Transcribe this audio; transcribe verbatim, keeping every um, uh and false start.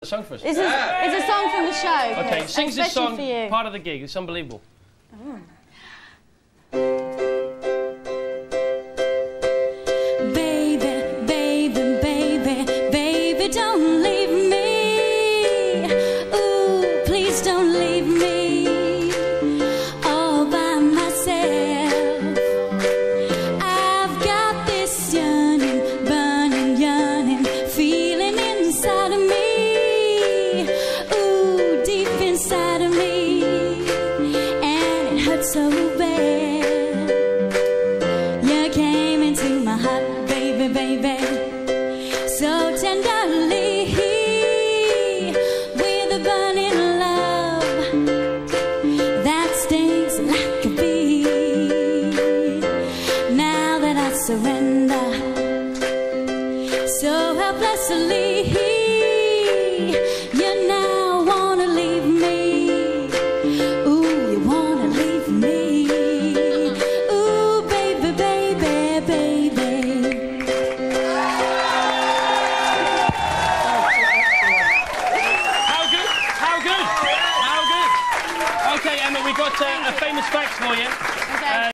A song for us. It's a, yeah. it's a song from the show. Okay, Chris, sing this song, for you. part of the gig. It's unbelievable. Oh. Baby, baby, baby, baby, don't leave me. Ooh, please don't leave me all by myself. I've got this yearning, burning, yearning feeling inside of me. Ooh, deep inside of me, and it hurts so bad. You came into my heart, baby, baby, so tenderly, with a burning love that stings like a bee. Now that I surrender so helplessly, you now wanna leave me. Ooh, you wanna leave me. Ooh, baby, baby, baby. How good? How good? How good? Okay, Emma, we've got uh, a famous fact for you. Okay. Uh,